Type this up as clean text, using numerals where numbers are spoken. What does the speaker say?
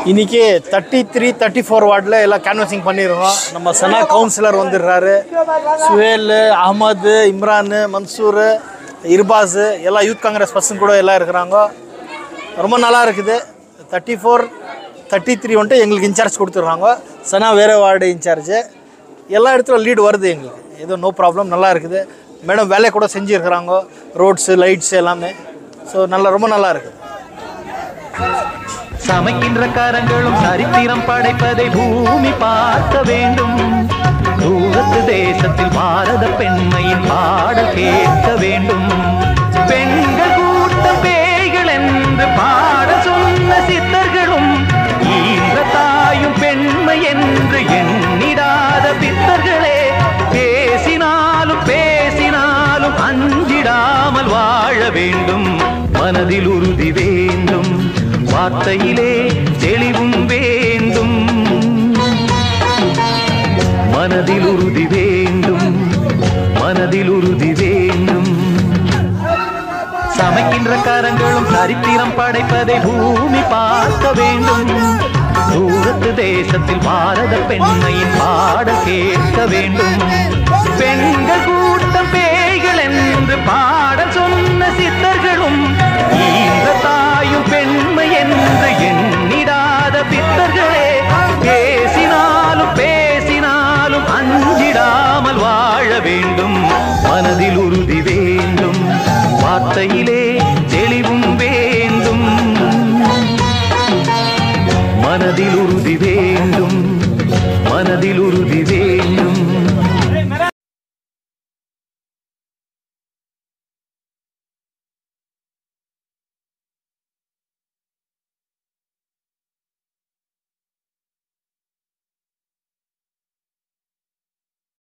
இன்றைக்கி 33, 34 வார்டில் எல்லாம் கேன்வசிங் பண்ணிடுறோம். நம்ம சனா கவுன்சிலர் வந்துடுறாரு. சுஹேல், அஹமது, இம்ரான், மன்சூர், இர்பாஸ் எல்லாம் யூத் காங்கிரஸ் பர்சன் கூட எல்லாம் இருக்கிறாங்க. ரொம்ப நல்லா இருக்குது. 34, 33 வந்துட்டு எங்களுக்கு இன்சார்ஜ் கொடுத்துட்றாங்க. சனா வேறு வார்டு இன்சார்ஜு. எல்லா இடத்துல லீடு வருது எங்களுக்கு. எதுவும் நோ ப்ராப்ளம், நல்லா இருக்குது. மேடம் வேலை கூட செஞ்சுருக்கிறாங்க, ரோட்ஸு லைட்ஸு எல்லாமே. ஸோ ரொம்ப நல்லா இருக்குது. சமைக்கின்ற கரங்களும் சரித்திரம் படைப்பதை பூமி பார்க்க வேண்டும். தூரத்து தேசத்தில் பாரத பெண்மையின் பாடல் கேட்க வேண்டும். பெண்கள் கூட்டம் பேய்கள் என்று பாட சொன்ன சித்தர்களும் ஈன்ற தாயும் பெண்மை என்று எண்ணிடாத பித்தர்களே. பேசினாலும் பேசினாலும் அஞ்சிடாமல் வாழ வேண்டும். மனதில் உறுதி வேண்டும், வார்த்தையிலே தெளிவும் வேண்டும். மனதில் உறுதி வேண்டும், மனதில் உறுதி வேண்டும். சமைக்கின்ற கரங்களும் சரித்திரம் படைப்பதை பூமி பார்க்க வேண்டும். தூரத்து தேசத்தில் பாரத பெண்மையின் பாடல் கேட்க வேண்டும். பெண்கள் கூட்டம் பேய்கள் என்று பாடல் சொன்ன சித்தர்களும் ஈன்ற தாயும் பெண்மை என்று எண்ணிடாத பித்தர்களே. பேசினாலும் பேசினாலும் அஞ்சிடாமல் வாழ வேண்டும். மனதில் உறுதி வேண்டும், வார்த்தையிலே தெளிவும் வேண்டும். மனதில் உறுதி வேண்டும், மனதில் உறுதி வேண்டும்.